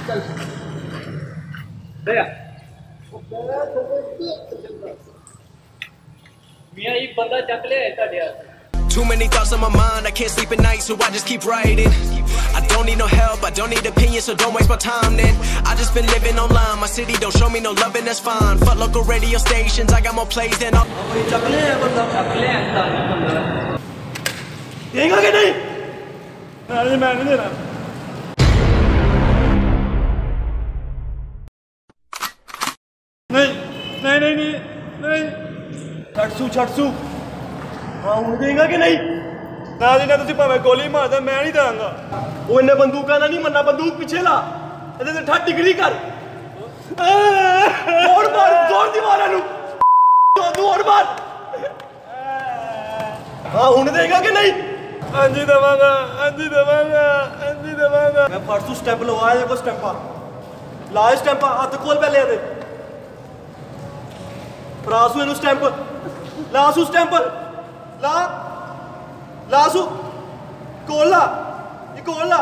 मियां एक बंदा चक ले ਤੁਹਾਡੇ ਹੱਥ। Too many thoughts on my mind, I can't sleep at night, so I just keep writing. I don't need no help, I don't need opinions, so don't waste my time then. I just been living online, my city don't show me no love and that's fine. Fuck local radio stations, I got more plays than all. चक ले बंदा चक ले देगा कि नहीं? मैं नहीं दे रहा। नहीं छटसू हाँ हूँ देगा कि नहीं? ना जी ना तुझे भावे गोली मार दे मैं नहीं देंगा। वो इन्हें बंदूक ना नहीं मरना, बंदूक पीछे ला इधर से 8 डिग्री कर और मार जोर दी मारा नू तू और मार। हाँ हूँ देगा कि नहीं? हाँ जी दवांगा मैं परसों स्टैंप लगवाया देखो स्टैंपा ला स्टैंपा हाथ खोल पहले दे रासू इनू स्टैंप लासू स्टैंप लासू कोला ये कोला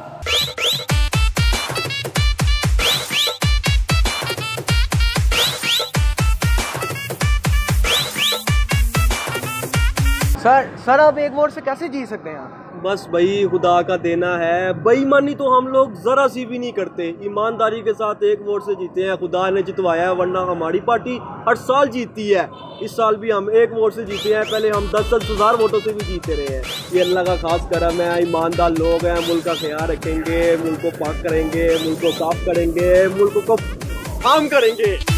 सर आप एक वोट से कैसे जी सकते हैं आप? बस भाई खुदा का देना है, बेईमानी तो हम लोग जरा सी भी नहीं करते, ईमानदारी के साथ एक वोट से जीते हैं। खुदा ने जितवाया है, वरना हमारी पार्टी हर साल जीतती है। इस साल भी हम एक वोट से जीते हैं, पहले हम 10-10 हज़ार वोटों से भी जीते रहे हैं। ये अल्लाह का खास करम है, ईमानदार लोग हैं, मुल्क का ख्याल रखेंगे, मुल्क को पाक करेंगे, मुल्क को साफ करेंगे, मुल्क को काम करेंगे।